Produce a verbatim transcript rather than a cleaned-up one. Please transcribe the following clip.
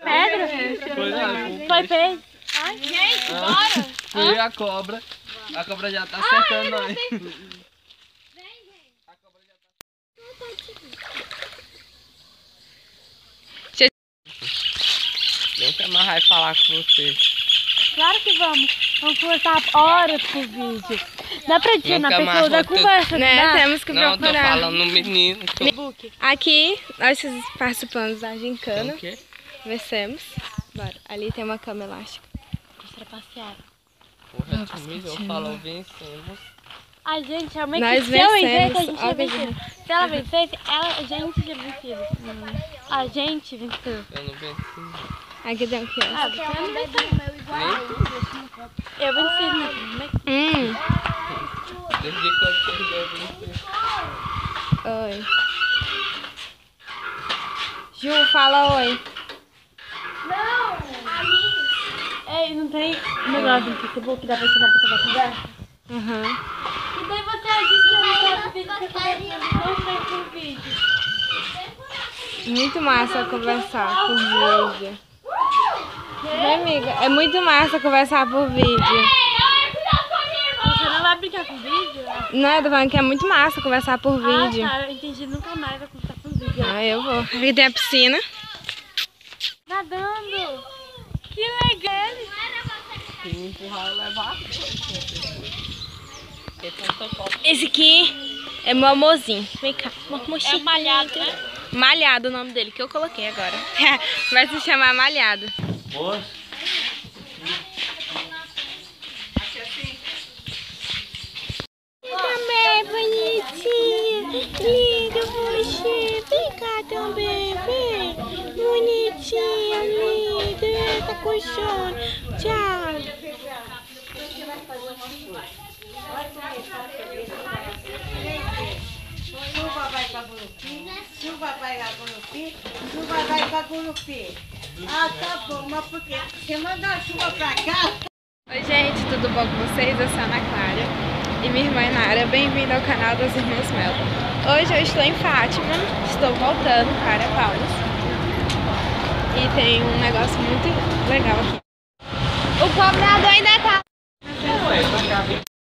Pedra? Foi, não, Foi feio. Ai, gente, bora! Foi a cobra. A cobra já tá acertando nós. Vem, gente. A cobra já tá. Nunca mais vai falar com você. Claro que vamos. Vamos conversar horas por vídeo. Dá pra dizer na Nunca mais pessoa da vou ter- conversa, Né, né? temos que Não, tô procurar. falando no menino. Tô... Aqui, nós participamos da gincana. O quê? Vencemos. Bora. Ali tem uma cama elástica. Trapaceada. Porra, Timmy, eu falo, vencemos. A gente realmente, Nós se eu vencer, vencemos. a gente ia Olha, vencer. Se ela vencesse, ela, a gente ia vencer. A gente venceu. Eu não venci. Aqui tem o que? Ah, você não venceu. Eu venci, né? Hum. Desde quando perdeu, eu venci. Oi. Ju, fala oi. Ei, não tem negócio no Facebook que dá pra ensinar a pessoa a conversa? Aham. E daí você disse que eu não quero vídeo, que eu não sei por vídeo. Muito massa conversar por vídeo. Né, amiga? É muito massa conversar por vídeo. Você não vai brincar com vídeo? Não, eu tô falando que é muito massa conversar por vídeo. Ah, tá, eu entendi, nunca mais vai conversar por vídeo. Ah, eu vou. Aqui tem a piscina. Nadando! Que legal! Se me empurrar, eu levo a Esse aqui é meu amorzinho. Vem cá. É o malhado, né? Malhado o nome dele, que eu coloquei agora. Vai se chamar Malhado. Boa. Também bonitinho, lindo você, vem cá também, vem, bonitinho, lindo, tá coçando, tchau. Chuva vai pra Gurupi, chuva vai pra Gurupi, chuva vai pra Gurupi. Ah, tá bom, mas por quê? Você mandou a chuva pra cá? Oi gente, tudo bom com vocês? Eu sou a Ana Clara e minha irmã é Nara. Bem-vindo ao canal das Irmãs Mel. Hoje eu estou em Fátima, estou voltando para Paulus e tem um negócio muito legal aqui. O cobrador ainda tá...